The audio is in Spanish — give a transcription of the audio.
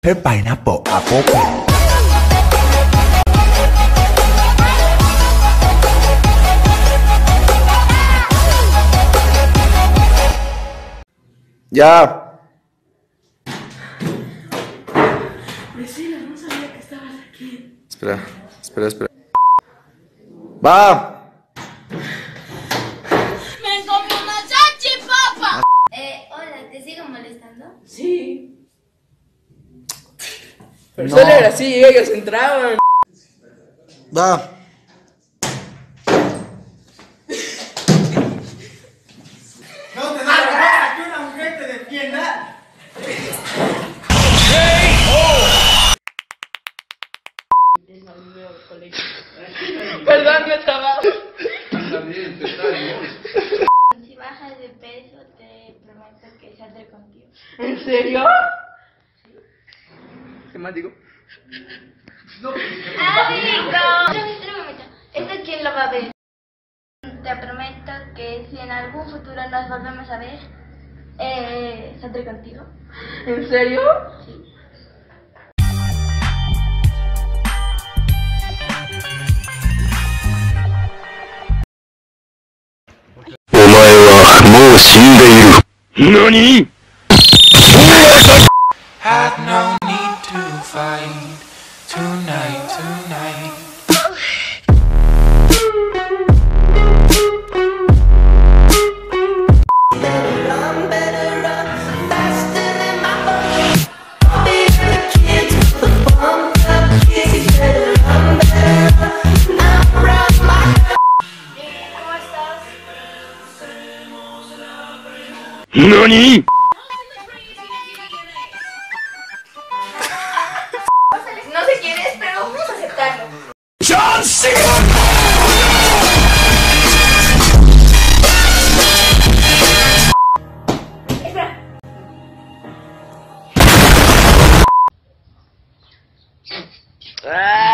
pineapple apple pen. Ya. Priscila, no sabía que estabas aquí. Espera. ¡Va! ¡Me comí una salchipapa! Hola, ¿te sigo molestando? Sí. Pero No. solo era así, ellos entraban. Va. No te da la gana que una mujer te defienda. Perdón, no estaba. Si bajas de peso, te prometo que saldré contigo. ¿En serio? ¿Qué más digo? ¡Amigo! Espera un momento. ¿Esto quién lo va a ver? Te prometo que si en algún futuro nos volvemos a ver, saldré contigo. ¿En serio? Sí. Had no need to fight tonight. ¿Cómo estás? No sé quién es, pero vamos a aceptarlo. John Cena! Espera.